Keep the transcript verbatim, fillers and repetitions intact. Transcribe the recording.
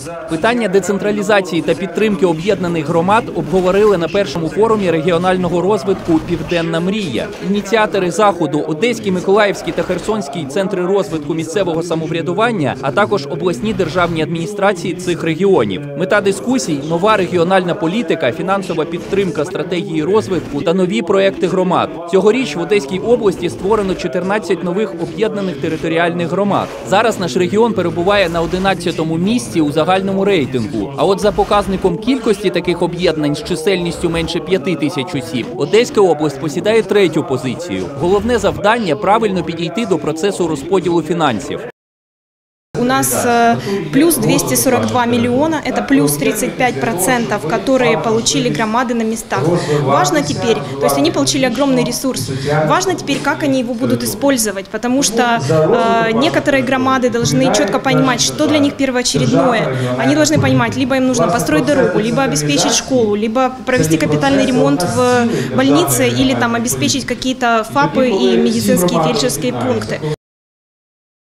Питання децентралізації та підтримки об'єднаних громад обговорили на першому форумі регіонального розвитку «Південна мрія». Ініціатори заходу – Одеський, Миколаївський та Херсонський центри розвитку місцевого самоврядування, а також обласні державні адміністрації цих регіонів. Мета дискусій – нова регіональна політика, фінансова підтримка стратегії розвитку та нові проекти громад. Цьогоріч в Одеській області створено чотирнадцять нових об'єднаних територіальних громад. Зараз наш регіон перебуває на одинадцятому місці у загальному рейтингу. А от за показником кількості таких об'єднань з чисельністю менше п'яти тисяч осіб, Одеська область посідає третю позицію. Головне завдання – правильно підійти до процесу розподілу фінансів. У нас плюс двести сорок два миллиона, это плюс тридцать пять процентов, которые получили громады на местах. Важно теперь, то есть они получили огромный ресурс, важно теперь, как они его будут использовать, потому что э, некоторые громады должны четко понимать, что для них первоочередное. Они должны понимать, либо им нужно построить дорогу, либо обеспечить школу, либо провести капитальный ремонт в больнице, или там обеспечить какие-то ФАПы и медицинские фельдшерские пункты.